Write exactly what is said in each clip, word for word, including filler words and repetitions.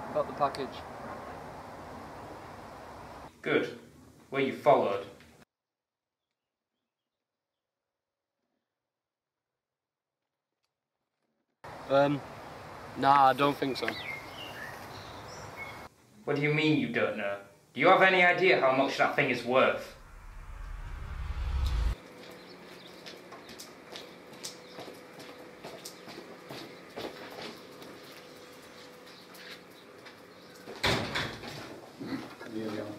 Got the package. Good. Were you followed? Um, nah, I don't think so. What do you mean you don't know? Do you have any idea how much that thing is worth? Here we go.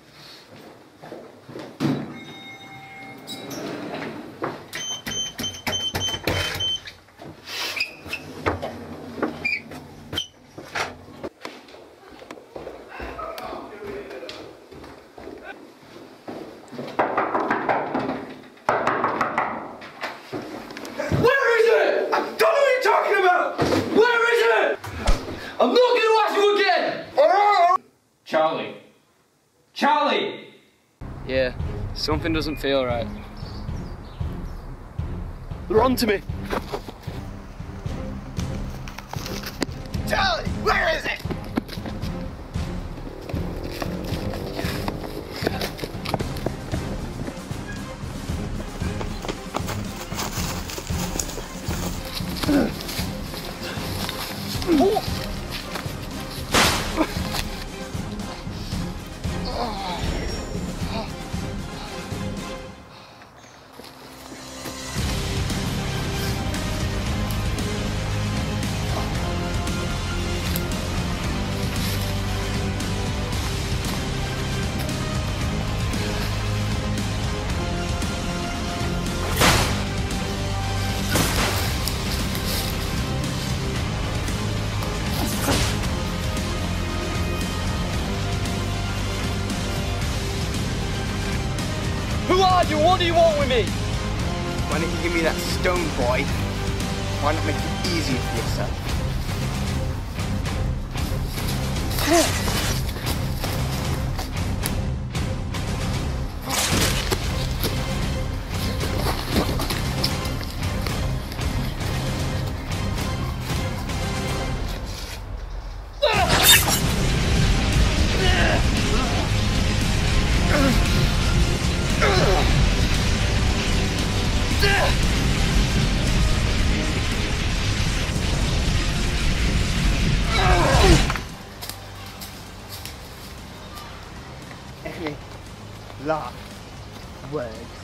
I'm not going to ask you again! Charlie! Charlie! Yeah, something doesn't feel right. They're on to me! Charlie, where is it? Oh. Who are you? What do you want with me? Why don't you give me that stone, boy? Why not make it easier for yourself? Any last words?